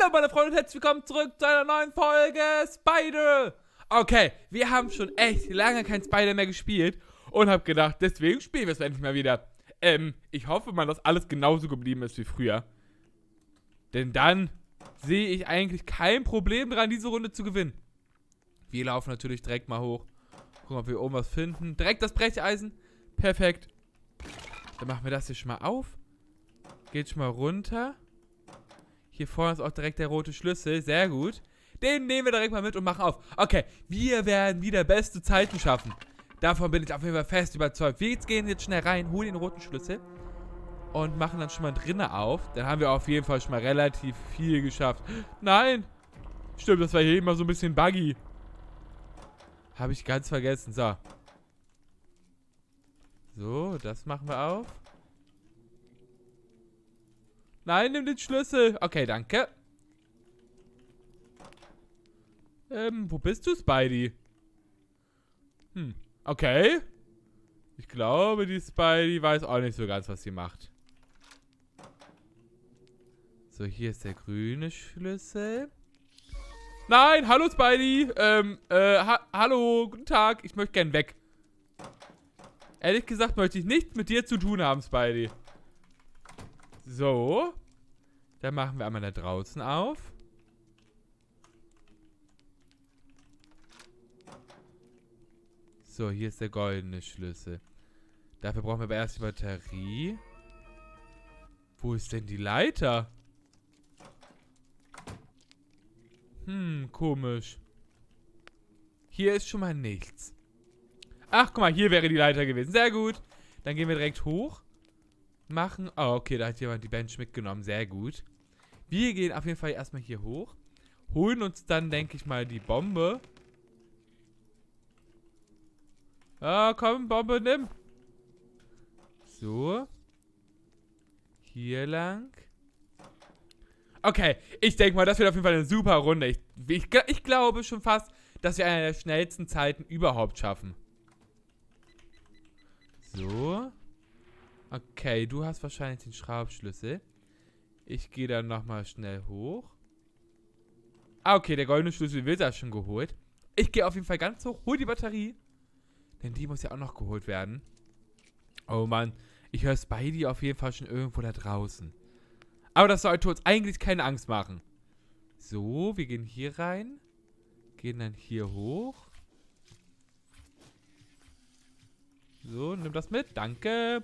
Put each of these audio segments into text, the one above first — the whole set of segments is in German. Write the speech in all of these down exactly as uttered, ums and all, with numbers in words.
Hallo meine Freunde und herzlich willkommen zurück zu einer neuen Folge Spider. Okay, wir haben schon echt lange kein Spider mehr gespielt und hab gedacht, deswegen spielen wir es endlich mal wieder. Ähm, ich hoffe mal, dass alles genauso geblieben ist wie früher. Denn dann sehe ich eigentlich kein Problem dran, diese Runde zu gewinnen. Wir laufen natürlich direkt mal hoch. Gucken, ob wir oben was finden. Direkt das Brecheisen. Perfekt. Dann machen wir das hier schon mal auf. Geht schon mal runter. Hier vorne ist auch direkt der rote Schlüssel. Sehr gut. Den nehmen wir direkt mal mit und machen auf. Okay, wir werden wieder beste Zeiten schaffen. Davon bin ich auf jeden Fall fest überzeugt. Wir gehen jetzt schnell rein, holen den roten Schlüssel und machen dann schon mal drinnen auf. Dann haben wir auf jeden Fall schon mal relativ viel geschafft. Nein! Stimmt, das war hier immer so ein bisschen buggy. Habe ich ganz vergessen. So. So, das machen wir auf. Nein, nimm den Schlüssel. Okay, danke. Ähm, wo bist du, Spidey? Hm, okay. Ich glaube, die Spidey weiß auch nicht so ganz, was sie macht. So, hier ist der grüne Schlüssel. Nein, hallo Spidey. Ähm, äh, ha hallo, guten Tag. Ich möchte gern weg. Ehrlich gesagt möchte ich nichts mit dir zu tun haben, Spidey. So. Dann machen wir einmal da draußen auf. So, hier ist der goldene Schlüssel. Dafür brauchen wir aber erst die Batterie. Wo ist denn die Leiter? Hm, komisch. Hier ist schon mal nichts. Ach, guck mal, hier wäre die Leiter gewesen. Sehr gut. Dann gehen wir direkt hoch. Machen. Oh, okay, da hat jemand die Bench mitgenommen. Sehr gut. Wir gehen auf jeden Fall erstmal hier hoch. Holen uns dann, denke ich mal, die Bombe. Ah, komm, Bombe, nimm. So. Hier lang. Okay, ich denke mal, das wird auf jeden Fall eine super Runde. Ich, ich, ich glaube schon fast, dass wir eine der schnellsten Zeiten überhaupt schaffen. So. Okay, du hast wahrscheinlich den Schraubschlüssel. Ich gehe dann nochmal schnell hoch. Ah, okay, der goldene Schlüssel wird da schon geholt. Ich gehe auf jeden Fall ganz hoch, hol die Batterie. Denn die muss ja auch noch geholt werden. Oh Mann, ich höre Spidey auf jeden Fall schon irgendwo da draußen. Aber das sollte uns eigentlich keine Angst machen. So, wir gehen hier rein. Gehen dann hier hoch. So, nimm das mit. Danke.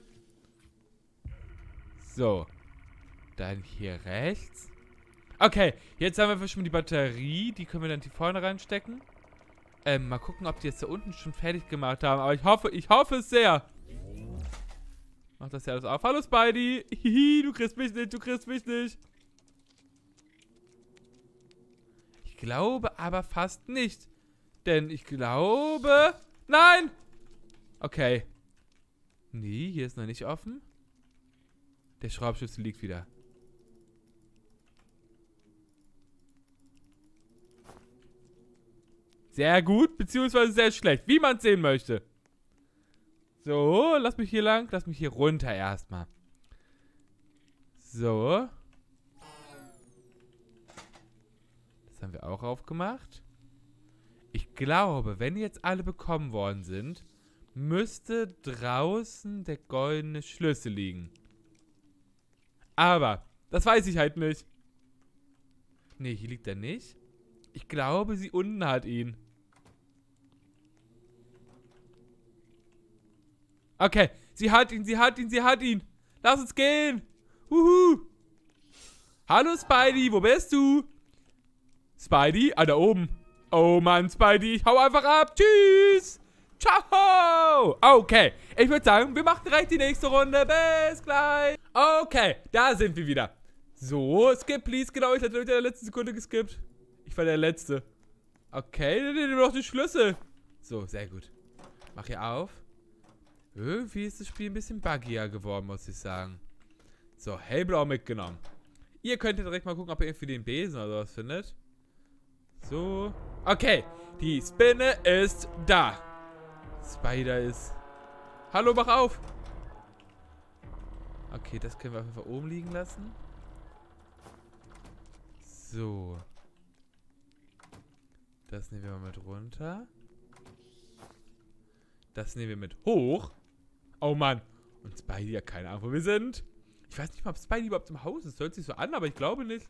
So. Dann hier rechts. Okay, jetzt haben wir schon die Batterie. Die können wir dann hier vorne reinstecken. Ähm, mal gucken, ob die jetzt da unten schon fertig gemacht haben. Aber ich hoffe, ich hoffe es sehr. Mach das ja alles auf. Hallo Spidey. Hihi, du kriegst mich nicht, du kriegst mich nicht. Ich glaube aber fast nicht. Denn ich glaube... Nein! Okay. Nee, hier ist noch nicht offen. Der Schraubschlüssel liegt wieder. Sehr gut, beziehungsweise sehr schlecht, wie man es sehen möchte. So, lass mich hier lang, lass mich hier runter erstmal. So. Das haben wir auch aufgemacht. Ich glaube, wenn jetzt alle bekommen worden sind, müsste draußen der goldene Schlüssel liegen. Aber, das weiß ich halt nicht. Ne, hier liegt er nicht. Ich glaube, sie unten hat ihn. Okay, sie hat ihn, sie hat ihn, sie hat ihn. Lass uns gehen. Wuhu. Hallo Spidey, wo bist du? Spidey? Ah, da oben. Oh Mann, Spidey, ich hau einfach ab. Tschüss. Ciao. Okay, ich würde sagen, wir machen direkt die nächste Runde. Bis gleich. Okay, da sind wir wieder. So, skip please. Genau, ich hatte in der letzten Sekunde geskippt. Ich war der Letzte. Okay, dann nehmen wir noch den Schlüssel. So, sehr gut. Mach hier auf. Irgendwie ist das Spiel ein bisschen buggier geworden, muss ich sagen. So, hellblau mitgenommen. Ihr könnt direkt mal gucken, ob ihr irgendwie den Besen oder sowas findet. So. Okay, die Spinne ist da. Spider ist... Hallo, mach auf. Okay, das können wir auf jeden Fall oben liegen lassen. So. Das nehmen wir mal mit runter. Das nehmen wir mit hoch. Oh Mann. Und Spidey hat keine Ahnung, wo wir sind. Ich weiß nicht mal, ob Spidey überhaupt im Haus ist. Hört sich so an, aber ich glaube nicht.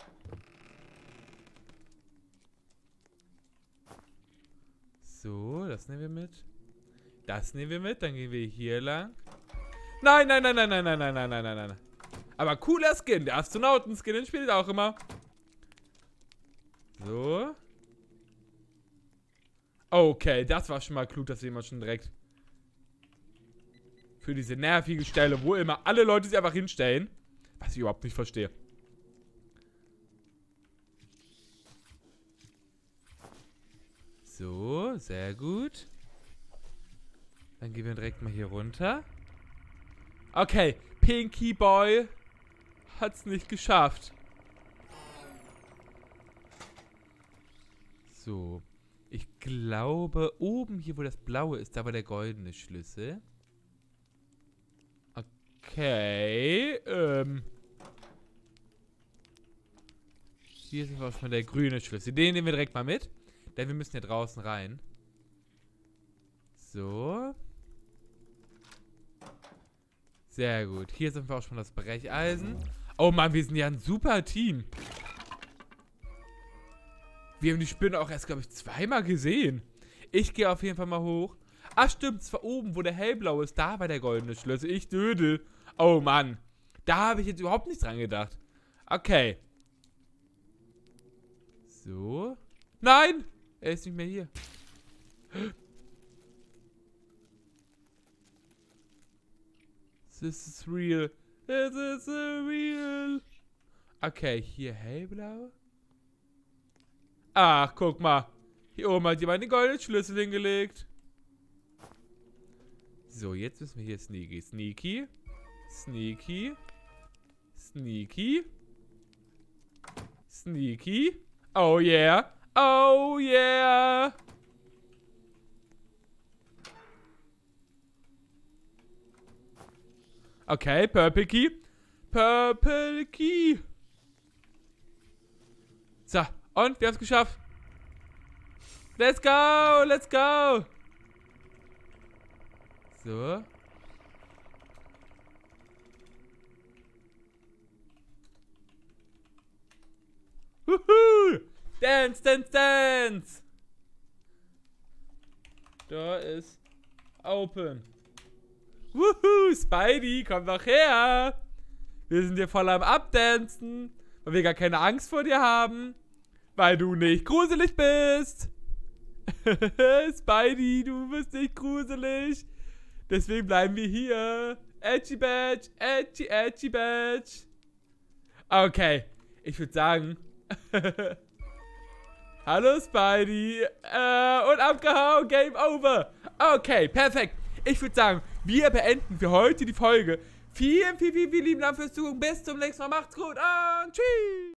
So, das nehmen wir mit. Das nehmen wir mit. Dann gehen wir hier lang. Nein, nein, nein, nein, nein, nein, nein, nein, nein, nein, nein. Aber cooler Skin. Der Astronauten-Skin, den spielt auch immer. So. Okay, das war schon mal klug, dass wir immer schon direkt für diese nervige Stelle, wo immer alle Leute sich einfach hinstellen. Was ich überhaupt nicht verstehe. So, sehr gut. Dann gehen wir direkt mal hier runter. Okay, Pinky Boy hat's nicht geschafft. So. Ich glaube, oben hier, wo das blaue ist, da war der goldene Schlüssel. Okay, ähm. Hier ist auch schon mal der grüne Schlüssel. Den nehmen wir direkt mal mit. Denn wir müssen hier draußen rein. So. Sehr gut. Hier ist auf jeden Fall auch schon das Brecheisen. Oh Mann, wir sind ja ein super Team. Wir haben die Spinne auch erst, glaube ich, zweimal gesehen. Ich gehe auf jeden Fall mal hoch. Ach stimmt, es war oben, wo der hellblaue ist. Da war der goldene Schlüssel. Ich dödel. Oh Mann. Da habe ich jetzt überhaupt nicht dran gedacht. Okay. So. Nein! Er ist nicht mehr hier. This is real. This is real. Okay, hier hellblau. Ach, guck mal. Hier oben hat jemand den goldenen Schlüssel hingelegt. So, jetzt müssen wir hier sneaky. Sneaky. Sneaky. Sneaky. Sneaky. Oh yeah. Oh yeah. Okay, Purple Key. Purple Key. So, und wir haben es geschafft. Let's go, let's go. So. Wuhu. Dance, dance, dance. Da ist open. Wuhu, Spidey, komm doch her. Wir sind hier voll am Abdancen, weil wir gar keine Angst vor dir haben, weil du nicht gruselig bist. Spidey, du bist nicht gruselig. Deswegen bleiben wir hier. Edgy Badge, edgy, edgy Badge. Okay, ich würde sagen... Hallo Spidey. Äh, und abgehauen. Game over. Okay, perfekt. Ich würde sagen, wir beenden für heute die Folge. Vielen, vielen, vielen, vielen lieben Dank fürs Zugucken. Bis zum nächsten Mal. Macht's gut und tschüss.